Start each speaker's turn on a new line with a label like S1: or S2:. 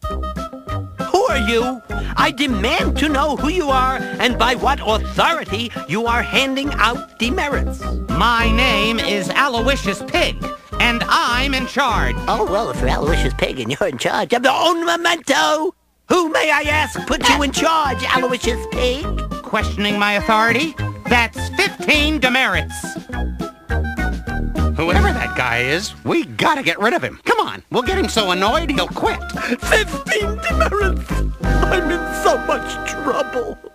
S1: Who are you? I demand to know who you are and by what authority you are handing out demerits.
S2: My name is Aloysius Pig, and I'm in charge.
S1: Oh, well, if you're Aloysius Pig and you're in charge of the own memento, who, may I ask, put you in charge, Aloysius Pig?
S2: Questioning my authority? That's 15 demerits. Whoever that guy is, we gotta get rid of him. Come on, we'll get him so annoyed he'll quit.
S1: 15 demerits! I'm in so much trouble.